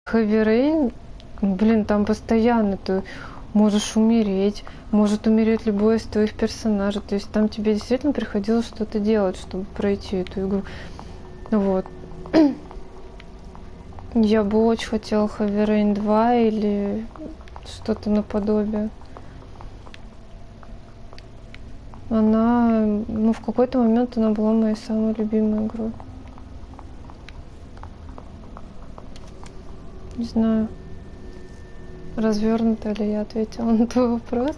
Heavy Rain, блин, там постоянно ты можешь умереть, может умереть любой из твоих персонажей. То есть там тебе действительно приходилось что-то делать, чтобы пройти эту игру. Вот. Я бы очень хотела Heavy Rain 2 или что-то наподобие. Она, ну, в какой-то момент она была моей самой любимой игрой. Не знаю, развернуто ли я ответила на твой вопрос.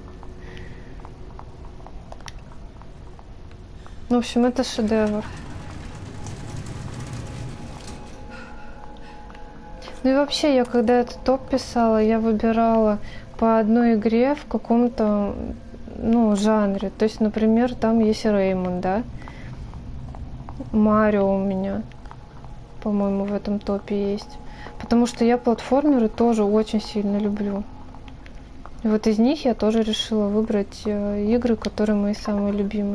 В общем, это шедевр. Ну и вообще, я когда этот топ писала, я выбирала по одной игре в каком-то, ну, жанре. То есть, например, там есть Реймон, да? Марио у меня, по-моему, в этом топе есть. Потому что я платформеры тоже очень сильно люблю. И вот из них я тоже решила выбрать игры, которые мои самые любимые.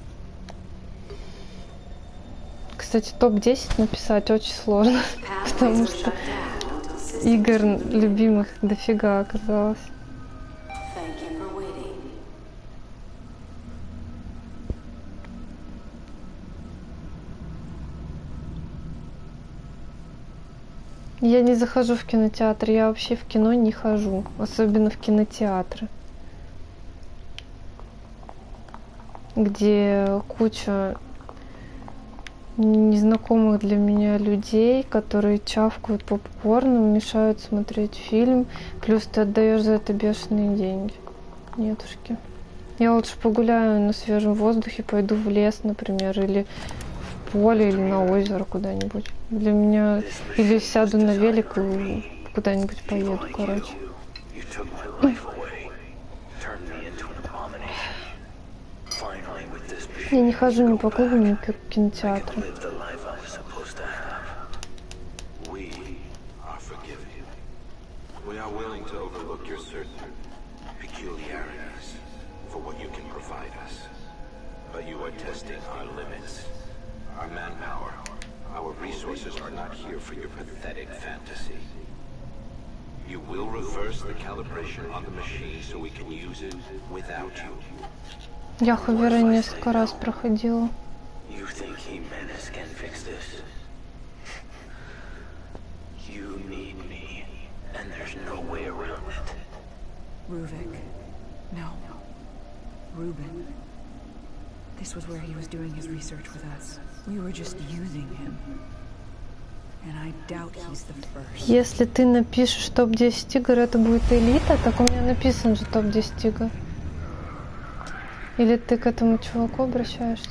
Кстати, топ-10 написать очень сложно, потому что игр любимых дофига оказалось. Я не захожу в кинотеатр, я вообще в кино не хожу, особенно в кинотеатры, где куча незнакомых для меня людей, которые чавкают попкорном, мешают смотреть фильм, плюс ты отдаешь за это бешеные деньги. Нетушки. Я лучше погуляю на свежем воздухе, пойду в лес, например, или в поле, или на озеро куда-нибудь. Для меня... Или сяду на велик и куда-нибудь поеду, короче. Я не хожу ни по клубу, ни по кинотеатру. Я Heavy Rain несколько раз проходила. Ruvik. No. Ruben. This was where he was doing his research with us. We were just using him. And I doubt he's the first. Если ты напишешь топ-10 игр, это будет элита, так у меня написан же топ-10 игр. Или ты к этому чуваку обращаешься?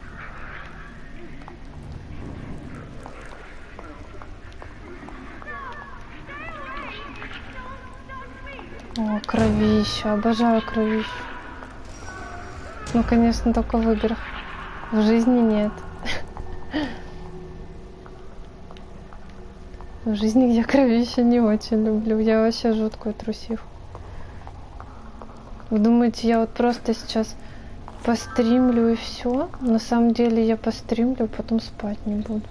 О, кровища, обожаю кровищу. Ну, конечно, только в играх. В жизни нет. В жизни я кровищу не очень люблю. Я вообще жуткую трусиху. Вы думаете, я вот просто сейчас постримлю и все? На самом деле я постримлю, потом спать не буду.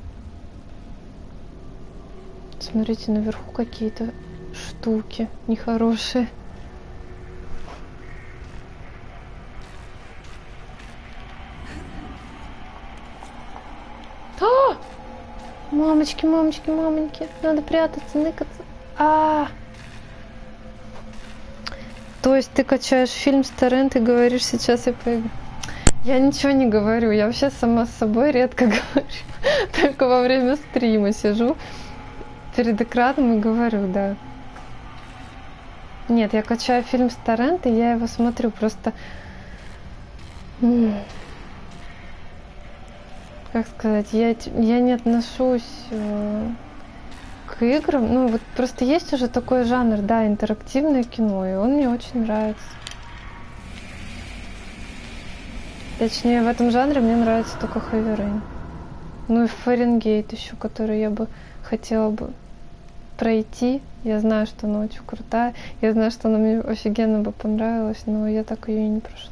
Смотрите, наверху какие-то штуки нехорошие. А! Мамочки, мамочки, мамоньки. Надо прятаться, ныкаться. То есть ты качаешь фильм с торрента и говоришь, сейчас я поиграю. Я ничего не говорю. Я вообще сама с собой редко говорю. Только во время стрима сижу перед экраном и говорю, да. Нет, я качаю фильм с торрента, и я его смотрю. Просто... Как сказать, я не отношусь к играм. Ну, вот просто есть уже такой жанр, да, интерактивное кино, и он мне очень нравится. Точнее, в этом жанре мне нравится только Heavy Rain. Ну и Фаренгейт еще, который я бы хотела бы пройти. Я знаю, что она очень крутая. Я знаю, что она мне офигенно бы понравилась, но я так ее и не прошла.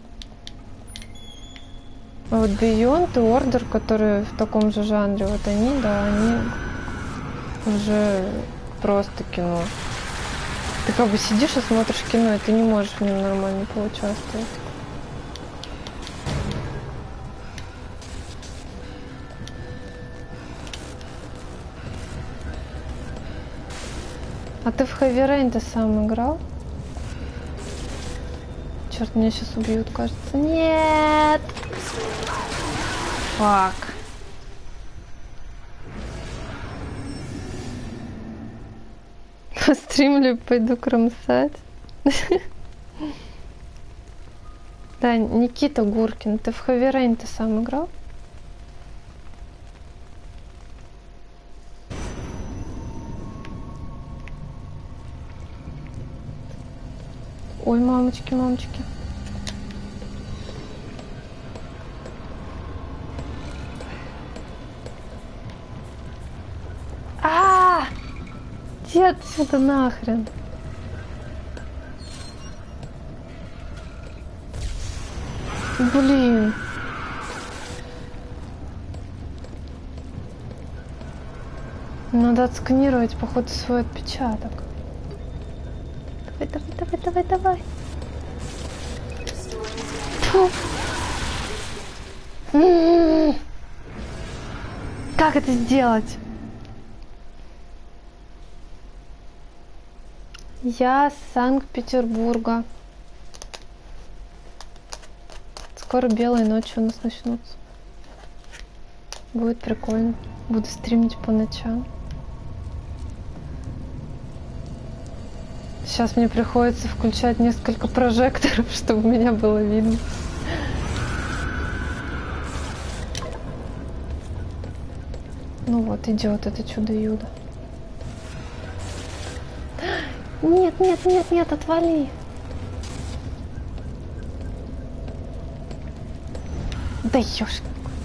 А вот Beyond и Order, которые в таком же жанре, вот они, да, они уже просто кино. Ты как бы сидишь и смотришь кино, и ты не можешь в нем нормально поучаствовать. А ты в Heavy Rain ты сам играл? Черт, меня сейчас убьют, кажется. Нет! Фак. Постримлю, пойду кромсать. Да, Никита Гуркин, ты в Heavy Rain ты сам играл? Ой, мамочки, мамочки. Иди отсюда нахрен. Блин. Надо отсканировать, походу, свой отпечаток. Давай, давай, давай, давай, давай. Как это сделать? Я с Санкт-Петербурга. Скоро белые ночи у нас начнутся. Будет прикольно. Буду стримить по ночам. Сейчас мне приходится включать несколько прожекторов, чтобы меня было видно. Ну вот, идет это чудо-юдо. Нет, нет, нет, нет, отвали. Да ёшки.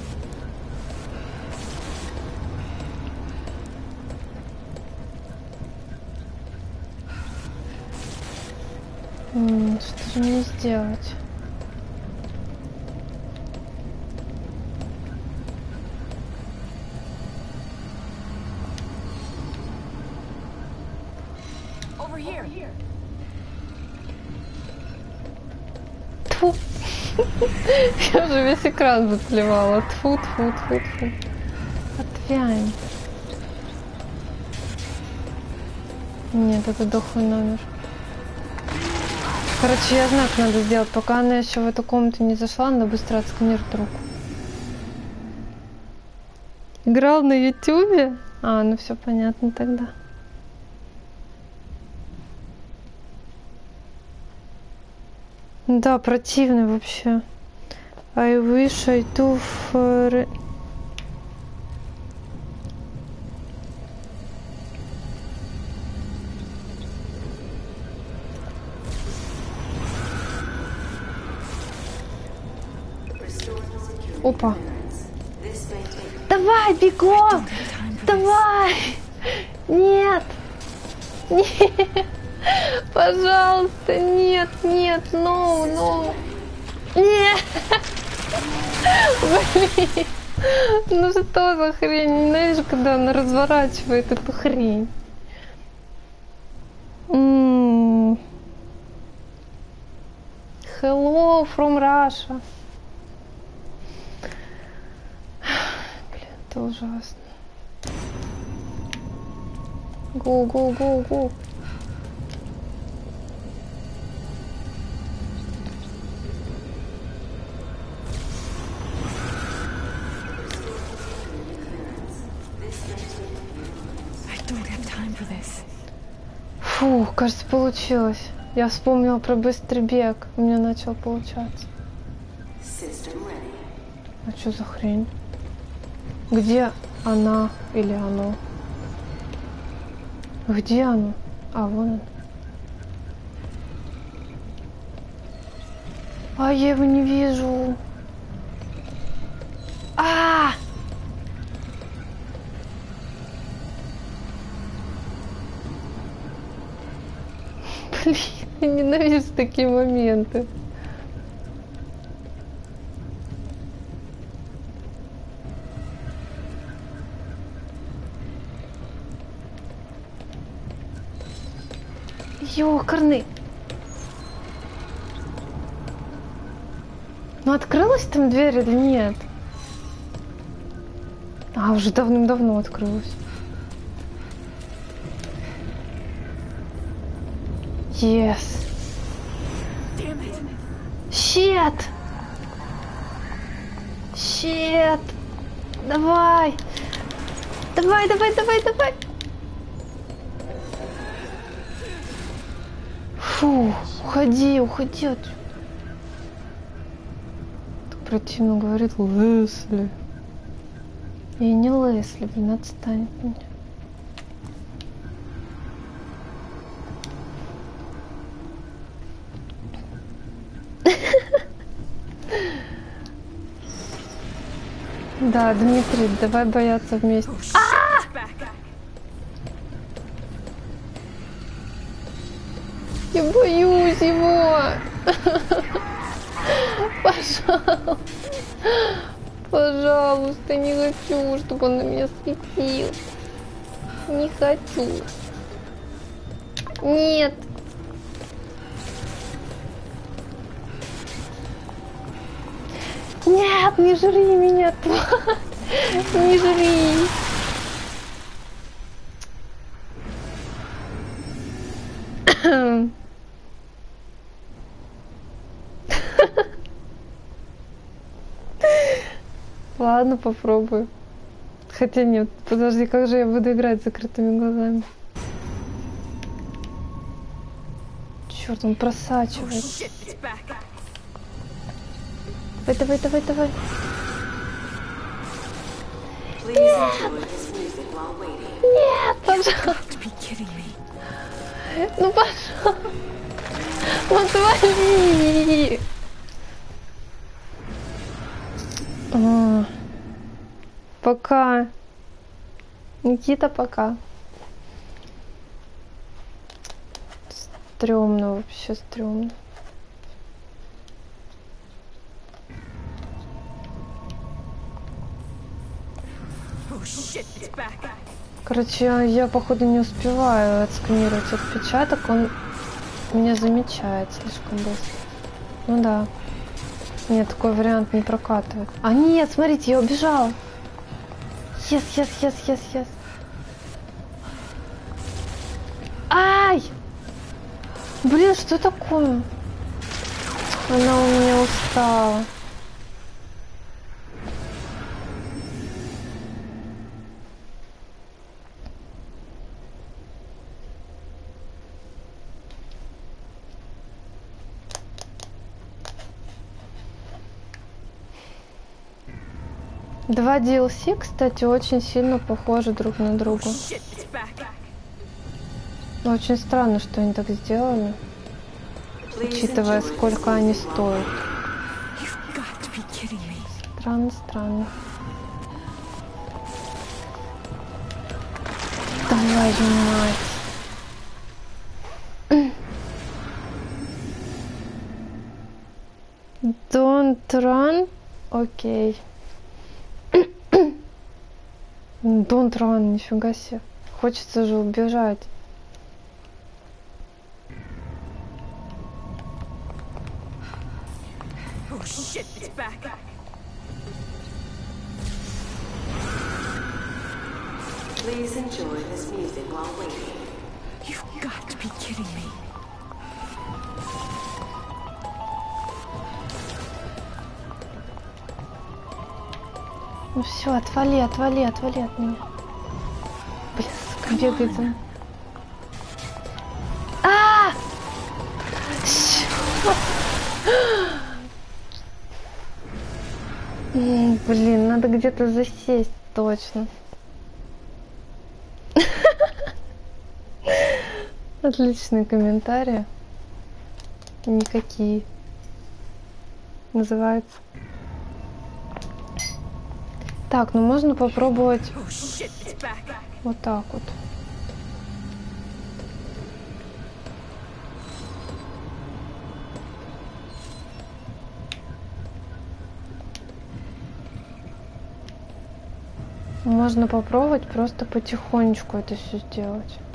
Что же мне сделать? Тьфу. Я уже весь экран заплевала. Тьфу, тьфу, тьфу, тьфу. Отвянь. Нет, это дохлый номер. Короче, я знаю, как надо сделать. Пока она еще в эту комнату не зашла, надо быстро отсканировать руку. Играл на ютубе? А, ну все понятно тогда. Да, противный вообще. I wish I do for... Опа. Давай, бегом! Давай! Нет! Нет! Пожалуйста, нет, нет, no, no! Нет! Блин! Ну что за хрень? Ненавижу, когда она разворачивает эту хрень. Hello from Russia. Блин, это ужасно. Go, go, go, go. Фу, кажется, получилось. Я вспомнила про быстрый бег. У меня начал получаться. А что за хрень? Где она или оно? Где оно? А, вон он. А, я его не вижу. А! Блин, я ненавижу такие моменты. Ёкарный. Ну открылась там дверь или нет? А, уже давным-давно открылась. Yes. Щет! Щет! Давай! Давай, давай, давай, давай! Фу, уходи, уходи отсюда. Так противно говорит Лесли. Я не Лесли, блин, отстань от меня. Да, Дмитрий, давай бояться вместе. Я боюсь его. Пожалуйста. Пожалуйста, не хочу, чтобы он на меня светил. Не хочу. Нет. Нет, не жри меня, тварь. Не жри. Ладно, попробую. Хотя нет, подожди, как же я буду играть с закрытыми глазами? Черт, он просачивается. Давай, давай, давай, давай. Нет, пожалуйста. Ну, пожалуйста. Ну, отвали. Пока. Никита, пока. Стрёмно, вообще стрёмно. Короче, я походу не успеваю отсканировать отпечаток, он меня замечает слишком быстро. Ну да. Нет, такой вариант не прокатывает. А нет, смотрите, я убежала. Yes, yes, yes, yes, yes. Ай! Блин, что такое? Она у меня устала. Два DLC, кстати, очень сильно похожи друг на друга. Очень странно, что они так сделали, учитывая, сколько они стоят. Странно, странно. Твою мать. Don't run. Окей. Don't run, нифига себе. Хочется же убежать. Please enjoy this music while waiting. You've got to be kidding me. Ну все, отвали, отвали, отвали от меня. Блин, сука, бегает за мной. А! Блин, надо где-то засесть точно. Отличные комментарии. Никакие. Называется. Так, ну можно попробовать вот так вот. Можно попробовать просто потихонечку это все сделать.